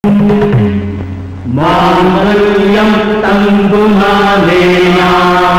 మాంగళ్యం తంగునానేనా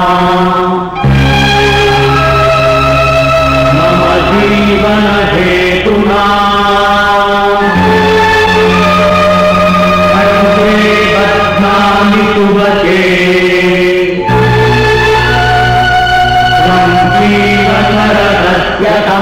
మమ జీవన హేతునా కంఠే బధ్నామి తువతే త్వం జీవనరస్యతం.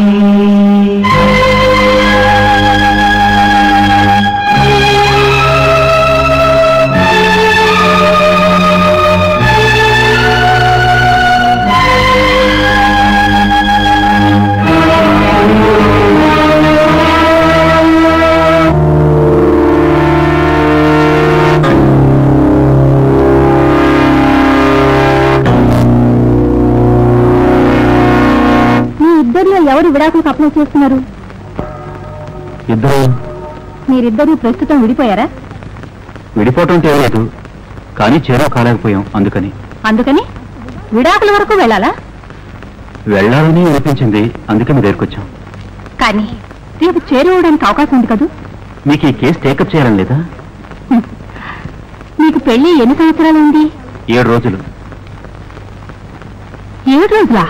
ఎవరు విడాకులకు అప్లై చేస్తున్నారు? ఇద్దరు. మీరిద్దరూ ప్రస్తుతం విడిపోయారా? విడిపోవటం తెలియదు, కానీ చేరో కాలేకపోయాం. అందుకని విడాకుల వరకు వెళ్ళాలా? వెళ్ళాలని అనిపించింది, అందుకే మీ దగ్గరికి వచ్చాం. కానీ రేపు చేరుకోవడానికి అవకాశం ఉంది కదూ. మీకు ఈ కేసు టేకప్ చేయాలని లేదా? మీకు పెళ్లి ఎన్ని సంవత్సరాలు ఉంది? 7 రోజులు. 7 రోజులా?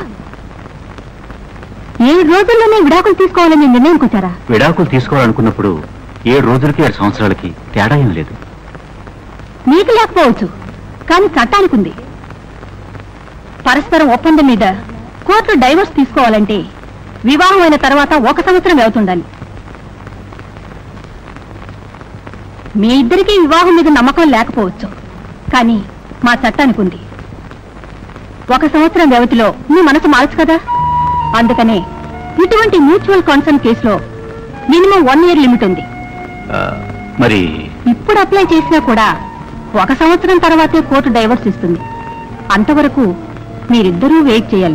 7 రోజుల్లోనే విడాకులు తీసుకోవాలని నిర్ణయానికి వచ్చారా? విడాకులు తీసుకోవాలనుకున్నప్పుడు 7 రోజులకి 7 సంవత్సరాలకి తేడా ఏం లేదు. మీకు లేకపోవచ్చు, కానీ చట్టానికి ఉంది. పరస్పరం ఒప్పందం మీద కోర్టు డైవర్స్ తీసుకోవాలంటే వివాహం అయిన తర్వాత 1 సంవత్సరం అవుతుండాలి. మీ ఇద్దరికీ వివాహం మీద నమ్మకం లేకపోవచ్చు, కానీ మా చట్టానికి ఉంది. 1 సంవత్సరం వ్యవధిలో మీ మనసు మార్చు కదా. అందుకనే ఇటువంటి మ్యూచువల్ కన్సర్న్ కేసులో మినిమం 1 year లిమిట్ ఉంది. మరి ఇప్పుడు అప్లై చేసినా కూడా 1 సంవత్సరం తర్వాతే కోర్టు డైవర్స్ ఇస్తుంది. అంతవరకు మీరిద్దరూ వెయిట్ చేయాలి.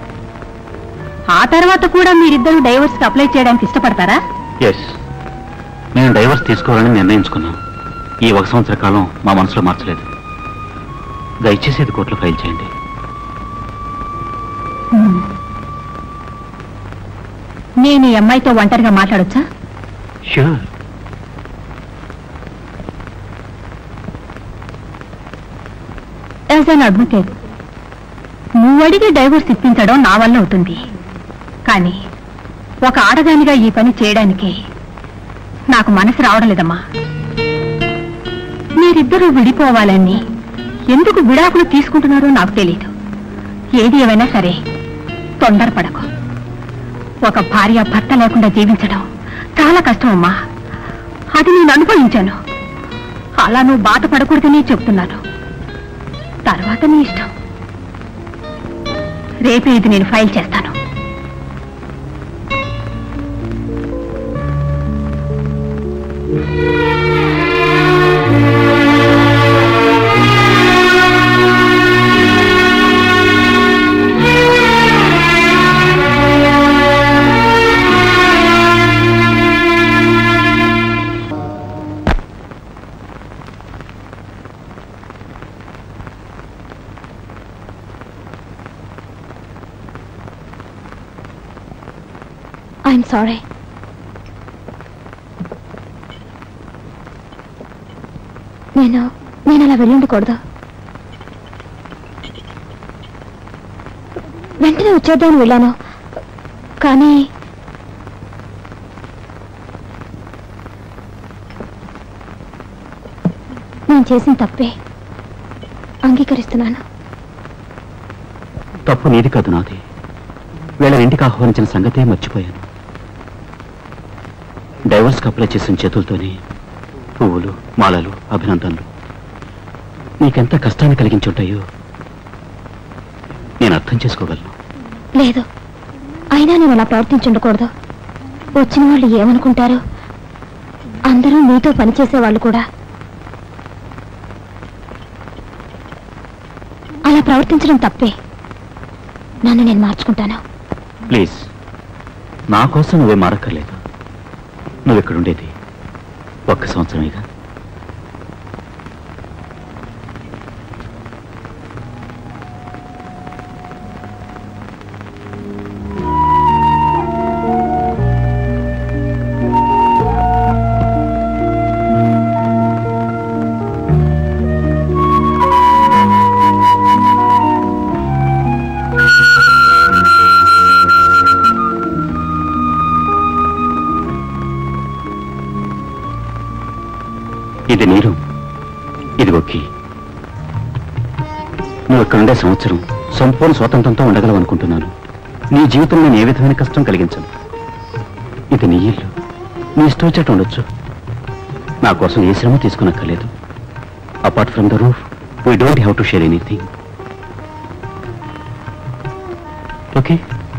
ఆ తర్వాత కూడా మీరిద్దరూ డైవర్స్ అప్లై చేయడానికి ఇష్టపడతారా? ఎస్, నేను డైవర్స్ తీసుకోవాలని నిర్ణయించుకున్నాం. ఈ 1 సంవత్సర కాలం మా మనసులో మార్చలేదు. దయచేసి ఇది కోర్టులో ఫైల్ చేయండి. నేను ఈ అమ్మాయితో ఒంటరిగా మాట్లాడొచ్చా? ష్యూర్. యాజ్ అన్ అడ్వకేట్, నువ్వు అడిగి డైవర్స్ ఇప్పించడం నా వల్ల అవుతుంది. కానీ ఒక ఆడదానిగా ఈ పని చేయడానికి నాకు మనసు రావడం లేదమ్మా. మీరిద్దరూ విడిపోవాలని ఎందుకు విడాకులు తీసుకుంటున్నారో నాకు తెలీదు. ఏది ఏమైనా సరే తొందరపడకు. ఒక భార్య భర్త లేకుండా జీవించడం చాలా కష్టం అమ్మా. అది నేను అనుభవించాను. అలా నువ్వు బాధపడకూడదని చెప్తున్నాను. తర్వాత నీ ఇష్టం. రేపే ఇది నేను ఫైల్ చేస్తాను. I'm sorry. నేను అలా వెళ్ళుండకూడదు. వెంటనే వచ్చేద్దామని వెళ్ళాను, కానీ నేను చేసిన తప్పే. అంగీకరిస్తున్నాను. తప్పు నీది కాదు, నాది. వీళ్ళ ఇంటికి ఆహ్వానించిన సంగతే మర్చిపోయాను. డైవర్స్కి అప్లై చేసిన చేతులతోనే పువ్వులు, మాలలు, అభినందనలు నీకెంత కష్టాన్ని కలిగించుంటాయో నేను అర్థం చేసుకోగలను. లేదు, అయినా నేను అలా ప్రవర్తించుండకూడదు. వచ్చిన వాళ్ళు ఏమనుకుంటారో. అందరూ మీతో పనిచేసేవాళ్ళు కూడా అలా ప్రవర్తించడం తప్పే. నన్ను నేను మార్చుకుంటాను. ప్లీజ్, నా కోసం నువ్వే మారక్కర్లేదు. నువ్వు ఎక్కడుండేది 1 సంవత్సరమేగా. ఇది నీరు, ఇది ఒక్కి. నువ్వు ఇక్కడుండే సంవత్సరం సంపూర్ణ స్వాతంత్రంతో ఉండగలవు అనుకుంటున్నాను. నీ జీవితంలో నేను ఏ విధమైన కష్టం కలిగించను. ఇది నీ ఇల్లు, నీ ఇష్టం వచ్చేట్టు ఉండొచ్చు. నా కోసం ఏ శ్రమ తీసుకునక్కర్లేదు. Apart from the roof we don't have to share anything. Okay?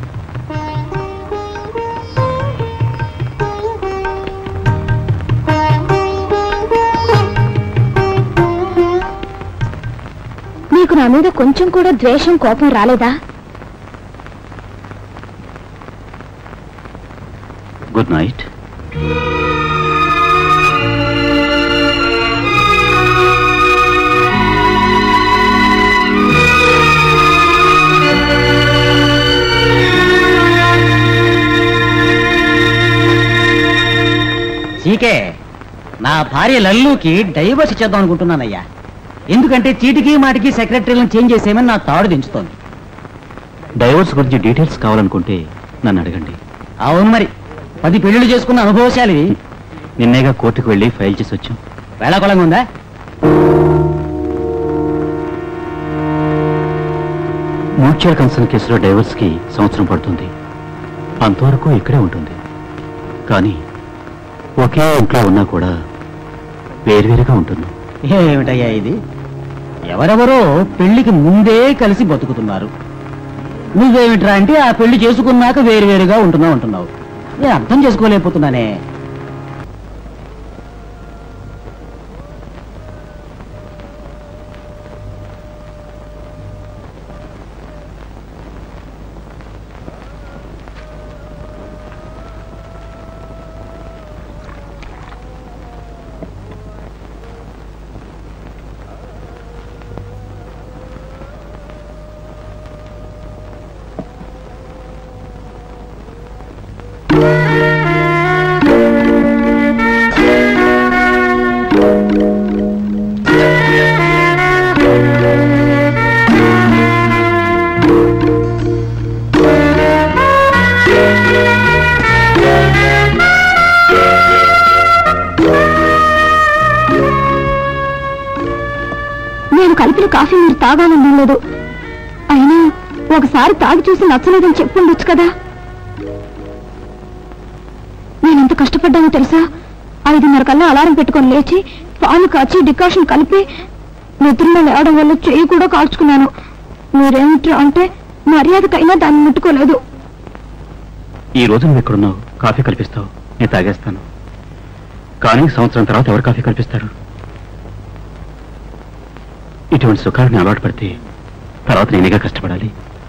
నీకు నా మీద కొంచెం కూడా ద్వేషం, కోపం రాలేదా? Good night. సీకే, నా భార్య లల్లుకి డైవర్స్ ఇచ్చేద్దాం అనుకుంటున్నానయ్యా. ఎందుకంటే చీటికి మాటికి సెక్రటరీలను చేంజ్ చేసేయమని నా తాడు దించుతోంది. డైవోర్స్ గురించి డీటెయిల్స్ కావాలనుకుంటే నన్ను అడగండి. అవును మరి, 10 పెళ్లిళ్ళు చేసుకున్న అనుభవశాలి. నిన్నేగా కోర్టుకు వెళ్ళి ఫైల్ చేసి వచ్చాం. వేళాకొలంగా ఉందా? మ్యూచువల్ కన్సర్న్ కేసులో డైవర్స్ కి సంవత్సరం పడుతుంది. అంతవరకు ఇక్కడే ఉంటుంది. కానీ ఒకే ఇంట్లో ఉన్నా కూడా వేరువేరుగా ఉంటున్నాం. ఏమిటయ్యా ఇది? ఎవరెవరో పెళ్లికి ముందే కలిసి బతుకుతున్నారు. నువ్వేమిట్రా అంటే ఆ పెళ్లి చేసుకున్నాక వేరువేరుగా ఉంటున్నావు. నేను అర్థం చేసుకోలేకపోతున్నానే. నేను కలిపిన కాఫీ మీరు తాగాలని లేదు. అయినా ఒకసారి తాగి చూసి నచ్చలేదని చెప్పుండొచ్చు కదా. నేనెంత కష్టపడ్డానో తెలుసా? 5:30 కల్లా అలారం పెట్టుకొని లేచి పాలు కాచి డికాషన్ కలిపి నిద్రలో లేవడం వల్ల చెయ్యి కూడా కాల్చుకున్నాను. మీరేమిట్రా అంటే మర్యాదకైనా దాన్ని ముట్టుకోలేదు. ఈ రోజు నువ్వు ఎక్కడున్నావు? కాఫీ కల్పిస్తావు, నేను తాగేస్తాను. కానీ సంవత్సరం తర్వాత ఎవరు కాఫీ కల్పిస్తారు? ఇటువంటి సుఖాలను అలవాటు పడితే తర్వాత నేనేగా కష్టపడాలి.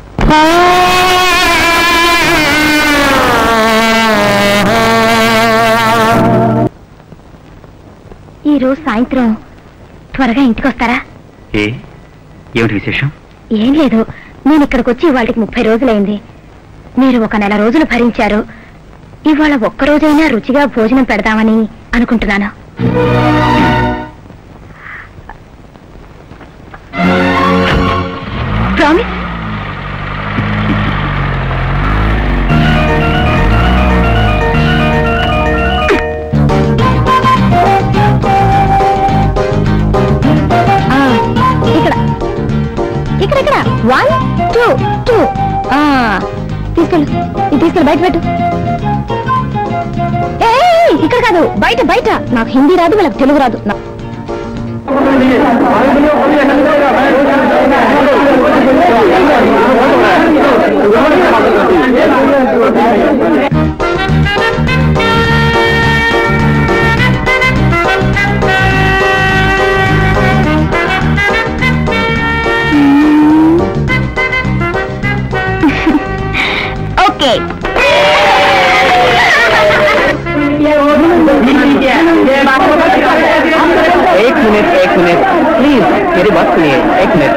ఈ రోజు సాయంత్రం త్వరగా ఇంటికి వస్తారా? ఏమిటి విశేషం? ఏం లేదు, నేను ఇక్కడికి వచ్చి ఇవాళకి 30 రోజులైంది. మీరు ఒక నెల రోజులు భరించారు. ఇవాళ ఒక్కరోజైనా రుచిగా భోజనం పెడదామని అనుకుంటున్నాను. ప్రామిస్? ఇక్కడ 1 2 2 తీసుకెళ్ళు. ఇది తీసుకెళ్ళి బయట పెట్టు. ఇక్కడ కాదు, బయట. నాకు హిందీ రాదు, వాళ్ళకి తెలుగు రాదు. ఓకే. एक मिनट प्लीज, मेरी बात सुनिए. 1 मिनट.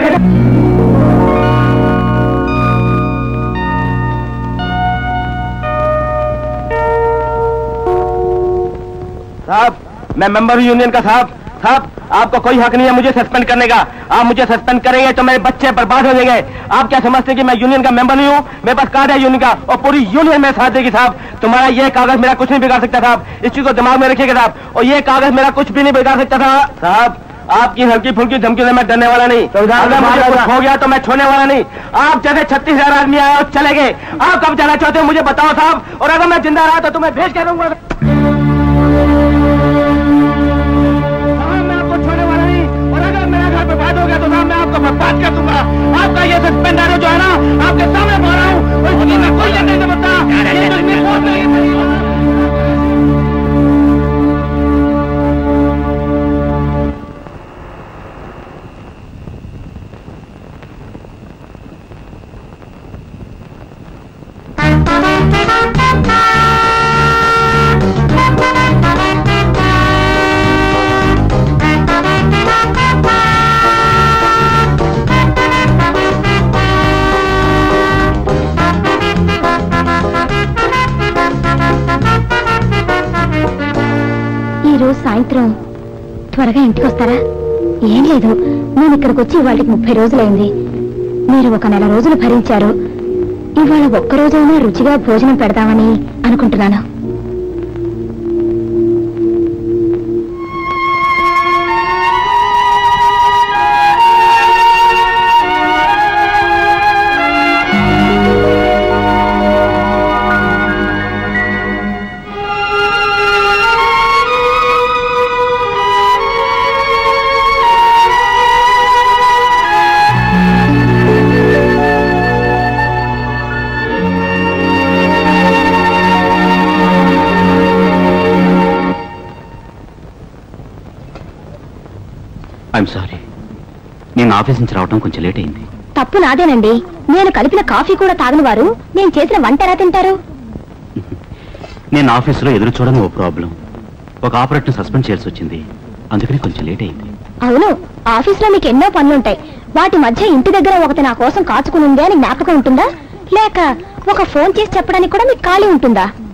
साहब, मैं मेंबर हूं यूनियन का साहब. साहब आपको कोई हक नहीं है मुझे सस्पेंड करने का। आप मुझे सस्पेंड करेंगे तो मेरे बच्चे बर्बाद हो जाएंगे। आप क्या समझते हैं कि मैं यूनियन का मेंबर नहीं हूँ? मेरे पास कार्ड है यूनियन का और पूरी यूनियन मेरे साथ देगी साहब। तुम्हारा ये कागज मेरा कुछ नहीं बिगाड़ सकता साहब, इस चीज को दिमाग में रखिएगा साहब। और ये कागज मेरा कुछ भी नहीं बिगाड़ सकता था साहब। आपकी हल्की फुल्की धमकी से मैं डरने वाला नहीं। अगर मुझे कुछ हो गया तो मैं छोड़ने वाला नहीं। आप जैसे 36,000 आदमी आए और चले गए, आप कब जाना चाहते हो मुझे बताओ साहब, और अगर मैं जिंदा रहा तो तुम्हें भेज कर दूंगा। मैं आपको छोड़ने वाला नहीं, और अगर मेरा घर बर्बाद हो गया तो साहब मैं आपको बर्बाद कर दूंगा। आपका ये सस्पेंडर जो है ना, आपके सामने बोल रहा हूँ, मैं कोई नहीं समझता। సాయంత్రం త్వరగా ఇంటికి వస్తారా? ఏం లేదు, నేను ఇక్కడికి వచ్చి ఇవాళకి 30 రోజులైంది. మీరు ఒక నెల రోజులు భరించారు. ఇవాళ ఒక్కరోజైనా రుచిగా భోజనం పెడదామని అనుకుంటున్నాను. ఐఎమ్ సారీ, నేను ఆఫీస్ నుంచి రావడం కొంచెం లేట్ అయింది. తప్పు నాదేనండి. నేను కలిపిన కాఫీ కూడా తాగని వారు నేను చేసిన వంట ఎలా తింటారు? నేను ఆఫీసులో ఎదురు చూడని ఓ ప్రాబ్లం, ఒక ఆపరేటర్ సస్పెండ్ చేయాల్సి వచ్చింది, అందుకని కొంచెం లేట్ అయింది. అవును, ఆఫీసులో మీకు ఎన్నో పనులుంటాయి. వాటి మధ్య ఇంటి దగ్గర ఒకటి నా కోసం కాచుకుని ఉంది అని జ్ఞాపకం ఉంటుందా? లేక ఒక ఫోన్ చేసి చెప్పడానికి కూడా మీకు ఖాళీ ఉంటుందా?